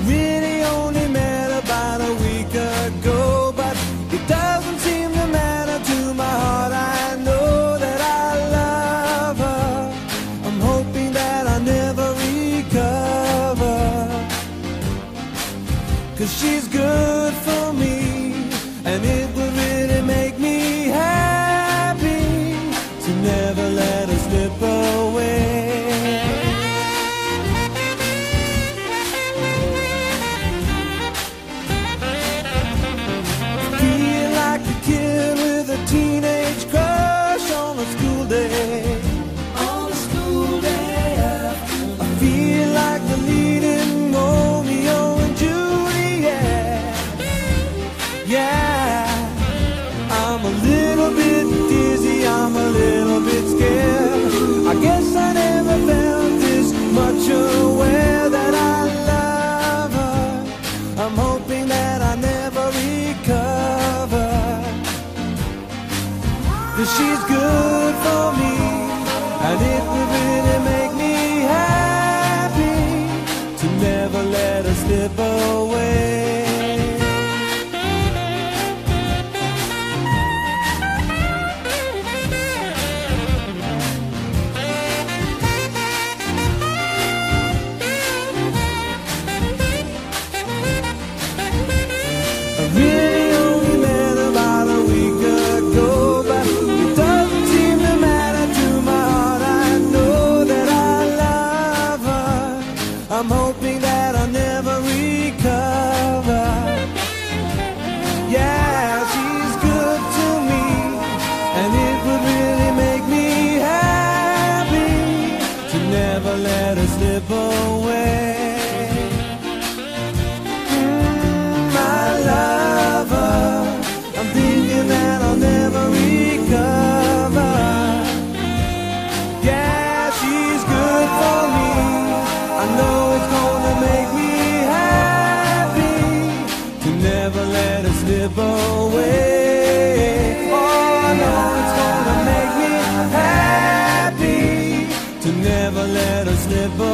really only met about a week ago, but it doesn't seem to matter to my heart. I know that I love her. I'm hoping that I never recover, 'cause she's good for me, and it would really make me happy to never let her slip away. Feel like a kid with a teenage crush on a school day. On a school day. I feel like the leading Romeo and Juliet. Yeah, I'm a little bit dizzy, I'm a little bit scared. I guess I never felt this much aware that I love her. I'm hoping that I never recover, 'cause she's good for me, and it would really make me happy to never let her slip away. Really only met about a week ago, but it doesn't seem to matter to my heart. I know that I love her. I'm hoping that I'll never recover. Yeah, she's good to me, and it would really make me happy to never let her slip away. My lover, I'm thinking that I'll never recover. Yeah, she's good for me. I know it's gonna make me happy to never let her slip away. Oh, I know it's gonna make me happy to never let her slip away.